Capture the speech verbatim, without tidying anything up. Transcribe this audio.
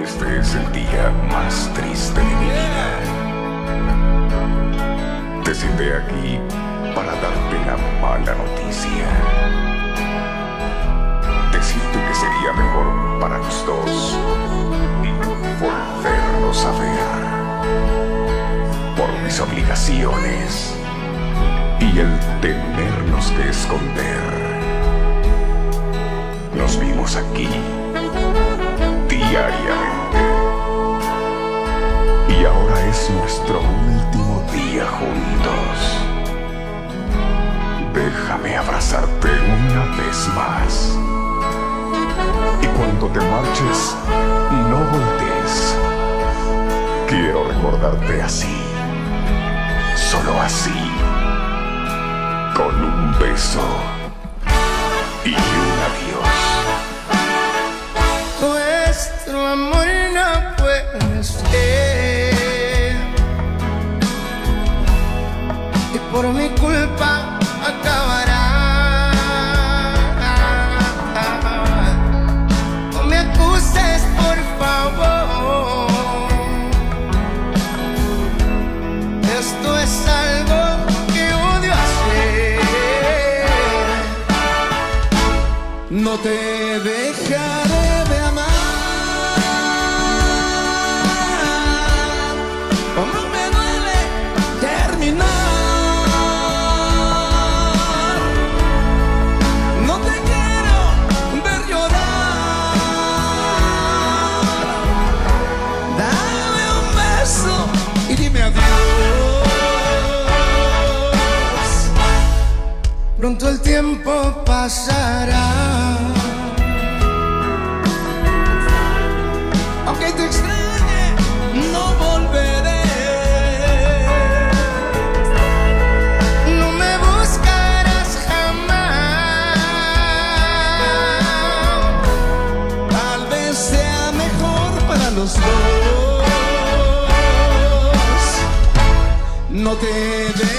Este es el día más triste de mi vida. Te senté aquí para darte la mala noticia. Decirte que sería mejor para los dos volvernos a ver. Por mis obligaciones y el tenernos que esconder. Nos vimos aquí diariamente y ahora es nuestro último día juntos. Déjame abrazarte una vez más y cuando te marches no voltees. Quiero recordarte así, solo así, con un beso y un adiós. Nuestro amor no puede ser, y por mi culpa acabará. No me acuses, por favor. Esto es algo que odio hacer. No te dejaré de amar. Como me duele terminar. No te quiero ver llorar. Dame un beso y dime adiós. Pronto el tiempo pasará. Aunque te extrañe, no volveré. No me buscarás jamás. Tal vez sea mejor para los dos. No te